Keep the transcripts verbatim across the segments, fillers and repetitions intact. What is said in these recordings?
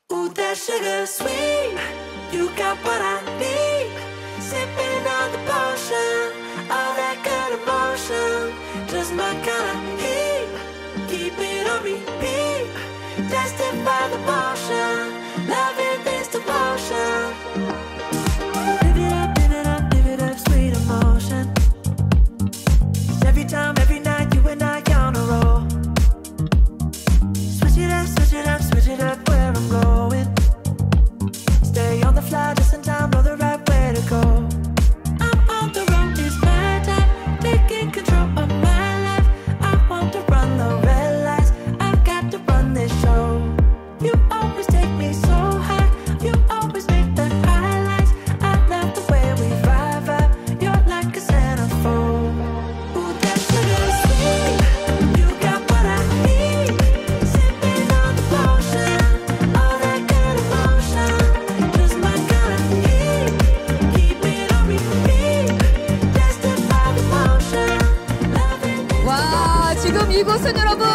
Ooh, that sugar sweet, you got what I need. Sipping on the potion, all that good emotion, just my kind of heat. Keep it on repeat, tested by the motion, loving this devotion. Live it up, live it up, live it up, sweet emotion. Every time, every night, you and I on a roll. Switch it up, switch it up, switch it up where I'm going. Stay on the fly just in time, know the right way to go. I'm on the road, it's my time, taking control of my life. I want to run the red lights, I've got to run this show. You always take me so high, you always make the highlights. I love the way we vibe, vibe. You're like a centerfold. Ooh, that sugar sweet, you got what I need. Sipping on the potion, all that good emotion, just my kind of heat. Keep it on repeat, tested by the motion, loving this. 와, 지금 이곳은 여러분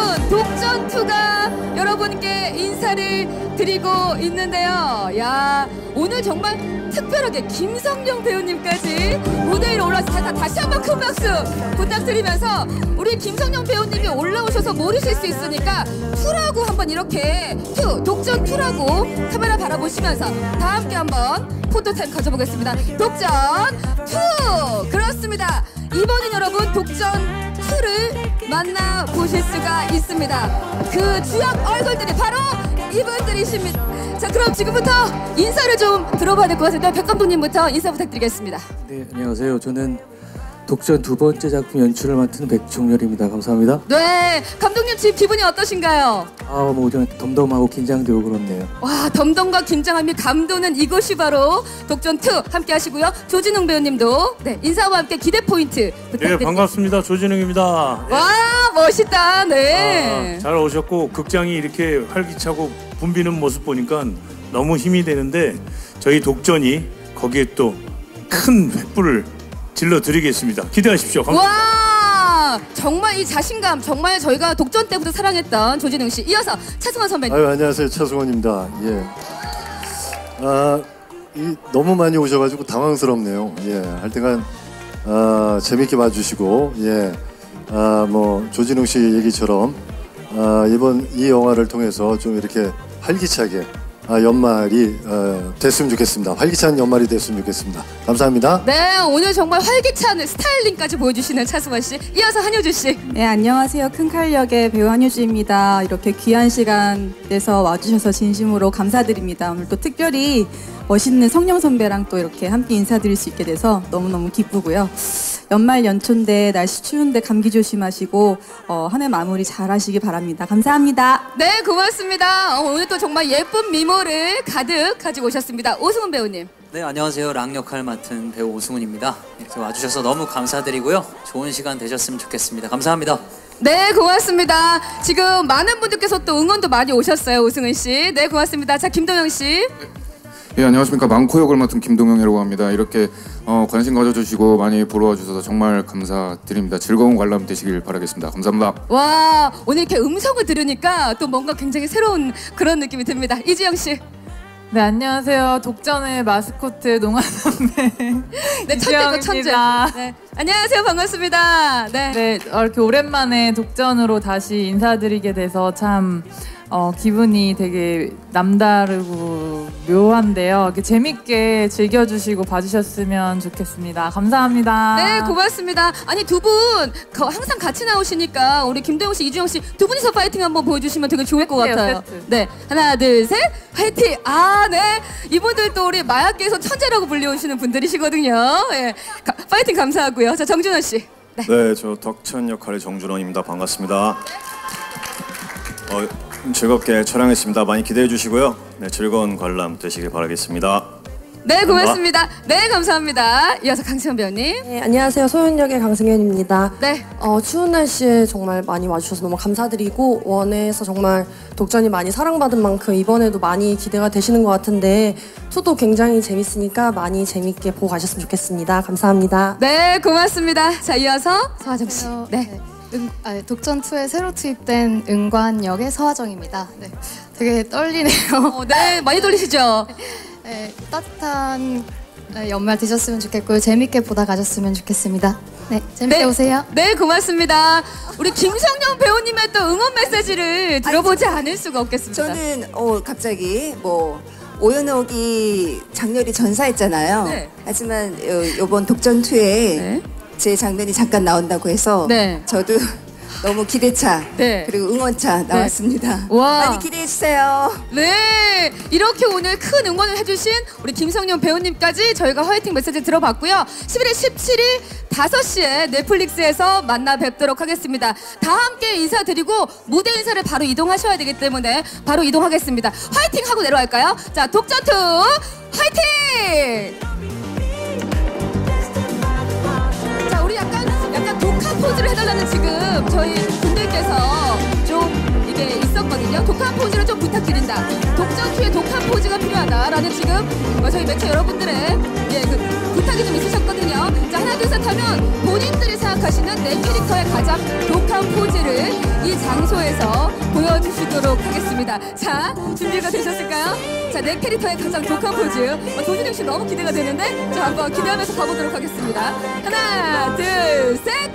독전투가 여러분께 인사를 드리고 있는데요. 야, 오늘 정말 특별하게 김성령 배우님까지 무대 위로 올라와서 다, 다시 한번 큰 박수 부탁드리면서 우리 김성령 배우님이 올라오셔서 모르실 수 있으니까 투라고 한번 이렇게 투, 독전 투라고 카메라 바라보시면서 다 함께 한번 포토타임 가져보겠습니다. 독전 투! 그렇습니다. 이번엔 여러분 독전 투를 만나보실 수가 있습니다. 그 주역 얼굴들이 바로 이분들이십니다. 자, 그럼 지금부터 인사를 좀 들어봐야 될 것 같은데 백 감독님부터 인사 부탁드리겠습니다. 네, 안녕하세요. 저는 독전 두 번째 작품 연출을 맡은 백종렬입니다. 감사합니다. 네, 감독님 지금 기분이 어떠신가요? 아, 뭐 좀 덤덤하고 긴장되고 그렇네요. 와, 덤덤과 긴장함이 감도는 이것이 바로 독전 투 함께 하시고요. 조진웅 배우님도 네, 인사와 함께 기대 포인트 부탁드립니다. 네, 반갑습니다. 조진웅입니다. 와, 멋있다. 네. 아, 잘 오셨고 극장이 이렇게 활기차고 붐비는 모습 보니까 너무 힘이 되는데 저희 독전이 거기에 또 큰 횃불을 질러드리겠습니다. 기대하십시오. 와, 정말 이 자신감 정말 저희가 독전 때부터 사랑했던 조진웅 씨. 이어서 차승원 선배님. 아유, 안녕하세요. 차승원입니다. 예. 아, 이, 너무 많이 오셔가지고 당황스럽네요. 예. 하여튼간 아, 재밌게 봐주시고, 예. 아, 뭐 조진웅 씨 얘기처럼 아, 이번 이 영화를 통해서 좀 이렇게 활기차게 아, 연말이 어, 됐으면 좋겠습니다. 활기찬 연말이 됐으면 좋겠습니다. 감사합니다. 네, 오늘 정말 활기찬 스타일링까지 보여주시는 차승원 씨. 이어서 한효주 씨. 네, 안녕하세요. 큰칼 역의 배우 한효주입니다. 이렇게 귀한 시간 내서 와주셔서 진심으로 감사드립니다. 오늘 또 특별히 멋있는 성령 선배랑 또 이렇게 함께 인사드릴 수 있게 돼서 너무너무 기쁘고요. 연말 연초인데 날씨 추운데 감기 조심하시고 어, 한 해 마무리 잘 하시기 바랍니다. 감사합니다. 네, 고맙습니다. 어, 오늘 또 정말 예쁜 미모를 가득 가지고 오셨습니다. 오승훈 배우님. 네, 안녕하세요. 랑 역할 맡은 배우 오승훈입니다. 이렇게 와주셔서 너무 감사드리고요. 좋은 시간 되셨으면 좋겠습니다. 감사합니다. 네, 고맙습니다. 지금 많은 분들께서 또 응원도 많이 오셨어요, 오승훈 씨. 네, 고맙습니다. 자, 김동영 씨. 예, 안녕하십니까. 망코 역을 맡은 김동영이라고 합니다. 이렇게 어, 관심 가져주시고 많이 보러 와주셔서 정말 감사드립니다. 즐거운 관람 되시길 바라겠습니다. 감사합니다. 와, 오늘 이렇게 음성을 들으니까 또 뭔가 굉장히 새로운 그런 느낌이 듭니다. 이지영 씨. 네, 안녕하세요. 독전의 마스코트 농아 선배. 네, 천재고 천재. 네. 안녕하세요. 반갑습니다. 네. 네, 이렇게 오랜만에 독전으로 다시 인사드리게 돼서 참 어, 기분이 되게 남다르고 묘한데요. 이렇게 재밌게 즐겨주시고 봐주셨으면 좋겠습니다. 감사합니다. 네, 고맙습니다. 아니, 두 분 항상 같이 나오시니까 우리 김동영 씨, 이주영 씨 두 분이서 파이팅 한번 보여주시면 되게 좋을 것 같아요. 세트. 네, 하나, 둘, 셋, 파이팅! 아, 네. 이분들 또 우리 마약계에서 천재라고 불려오시는 분들이시거든요. 예, 가, 파이팅 감사하고요. 자, 정준원 씨. 네, 네, 저 덕천 역할의 정준원입니다. 반갑습니다. 어, 즐겁게 촬영했습니다. 많이 기대해 주시고요. 네, 즐거운 관람 되시길 바라겠습니다. 네, 고맙습니다. 네, 감사합니다. 이어서 강승현 배우님. 네, 안녕하세요. 소연 역의 강승현입니다. 네. 어, 추운 날씨에 정말 많이 와주셔서 너무 감사드리고 원에서 정말 독전이 많이 사랑받은 만큼 이번에도 많이 기대가 되시는 것 같은데 투도 굉장히 재밌으니까 많이 재밌게 보고 가셨으면 좋겠습니다. 감사합니다. 네, 고맙습니다. 자, 이어서 서하정 씨. 네. 응, 아, 독전 투에 새로 투입된 은관 역의 서하정입니다. 네. 되게 떨리네요. 어, 네, 많이 떨리시죠? 네, 따뜻한 연말 되셨으면 좋겠고요. 재밌게 보다 가셨으면 좋겠습니다. 네, 재밌게 네, 오세요. 네, 고맙습니다. 우리 김성령 배우님의 또 응원 메시지를 들어보지 아니, 않을 수가 없겠습니다. 저는 어, 갑자기 뭐 오연옥이 장렬히 전사했잖아요. 네. 하지만 요, 요번 독전투에 네. 제 장면이 잠깐 나온다고 해서 네. 저도 너무 기대차 네. 그리고 응원차 나왔습니다. 네. 와. 많이 기대해 주세요. 네, 이렇게 오늘 큰 응원을 해주신 우리 김성령 배우님까지 저희가 화이팅 메시지 들어봤고요. 십일월 십칠일 다섯 시에 넷플릭스에서 만나 뵙도록 하겠습니다. 다 함께 인사드리고 무대 인사를 바로 이동하셔야 되기 때문에 바로 이동하겠습니다. 화이팅 하고 내려갈까요? 자, 독전투 화이팅! 자, 우리 약간 약간 독한 포즈를 해달라는 지금 저희 분들께서 좀 이게 있었거든요. 독한 포즈를 좀 부탁드린다. 독전투에 독한 포즈가 필요하다라는 지금 저희 매체 여러분들의 예, 그 부탁이 좀 있으셨거든요. 자, 하나 둘 셋 하면 본인들이 생각하시는 내 캐릭터의 가장 독한 포즈를 이 장소에서 보여주시도록 하겠습니다. 자, 준비가 되셨을까요? 자, 내 캐릭터의 가장 독한 포즈. 어, 도준영 씨 너무 기대가 되는데 자, 한번 기대하면서 가보도록 하겠습니다. 하나 둘 셋.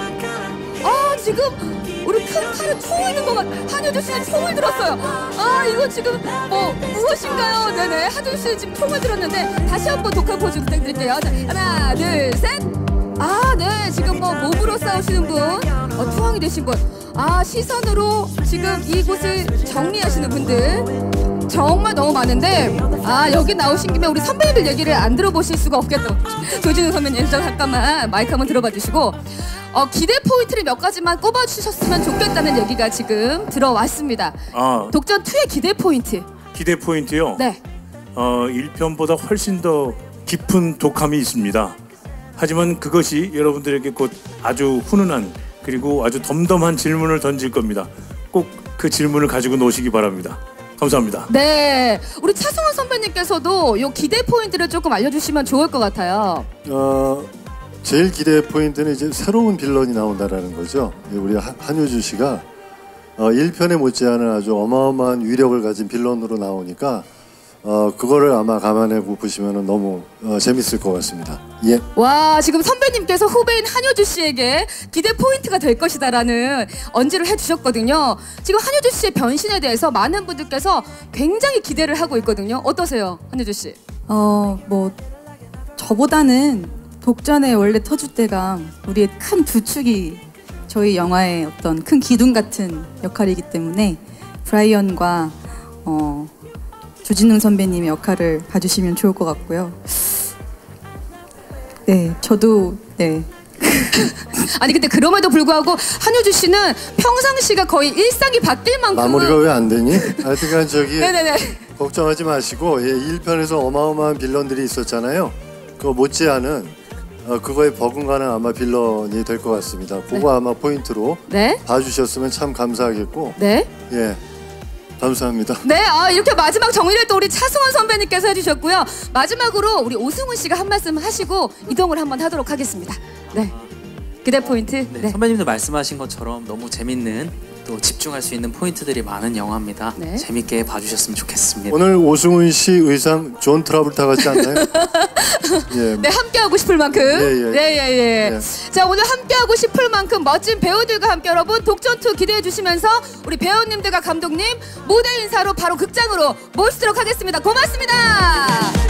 아, 지금 우리 큰 칼에 총을 든 것 같아. 한효주 씨는 총을 들었어요. 아, 이거 지금 뭐 무엇인가요? 네네, 한효주 씨는 지금 총을 들었는데 다시 한번 독한 포즈 부탁드릴게요. 자, 하나 둘 셋. 아, 네, 지금 뭐 몸으로 싸우시는 분, 어, 투항이 되신 분, 아, 시선으로 지금 이곳을 정리하시는 분들 정말 너무 많은데, 아, 여기 나오신 김에 우리 선배님들 얘기를 안 들어보실 수가 없겠다. 조진우 선배님, 잠깐만 마이크 한번 들어봐 주시고, 어, 기대 포인트를 몇 가지만 꼽아주셨으면 좋겠다는 얘기가 지금 들어왔습니다. 아, 독전투의 기대 포인트. 기대 포인트요? 네. 어, 일 편보다 훨씬 더 깊은 독함이 있습니다. 하지만 그것이 여러분들에게 곧 아주 훈훈한 그리고 아주 덤덤한 질문을 던질 겁니다. 꼭 그 질문을 가지고 노시기 바랍니다. 감사합니다. 네, 우리 차승원 선배님께서도 이 기대 포인트를 조금 알려주시면 좋을 것 같아요. 어, 제일 기대 포인트는 이제 새로운 빌런이 나온다라는 거죠. 우리 한효주 씨가 어, 일 편에 못지않은 아주 어마어마한 위력을 가진 빌런으로 나오니까 어, 그거를 아마 감안해보고 보시면 너무 어, 재밌을 것 같습니다. 예. 와, 지금 선배님께서 후배인 한효주 씨에게 기대 포인트가 될 것이다라는 언지를 해주셨거든요. 지금 한효주 씨의 변신에 대해서 많은 분들께서 굉장히 기대를 하고 있거든요. 어떠세요, 한효주 씨? 어, 뭐 저보다는 독전의 원래 터줏대감, 우리의 큰 부축이 저희 영화의 어떤 큰 기둥 같은 역할이기 때문에 브라이언과 어, 조진웅 선배님의 역할을 봐주시면 좋을 것 같고요. 네, 저도 네. 아니 근데 그럼에도 불구하고 한효주 씨는 평상시가 거의 일상이 바뀔 만큼 마무리가 왜 안 되니? 하여튼간 저기 네네네. 걱정하지 마시고 예, 일 편에서 어마어마한 빌런들이 있었잖아요. 그거 못지않은 어, 그거에 버금가는 아마 빌런이 될 것 같습니다. 그거 네. 아마 포인트로 네? 봐주셨으면 참 감사하겠고 네? 예. 감사합니다. 네, 아, 이렇게 마지막 정리를 또 우리 차승원 선배님께서 해주셨고요. 마지막으로 우리 오승훈 씨가 한 말씀 하시고 이동을 한번 하도록 하겠습니다. 네, 기대 포인트. 네, 네. 선배님도 말씀하신 것처럼 너무 재밌는 또 집중할 수 있는 포인트들이 많은 영화입니다. 네. 재밌게 봐주셨으면 좋겠습니다. 오늘 오승훈 씨 의상 존 트라볼타 같지 않나요? 예. 네, 함께하고 싶을 만큼. 예, 예. 네, 예, 예. 예. 자, 오늘 함께하고 싶을 만큼 멋진 배우들과 함께 여러분 독전투 기대해 주시면서 우리 배우님들과 감독님 무대 인사로 바로 극장으로 모시도록 하겠습니다. 고맙습니다.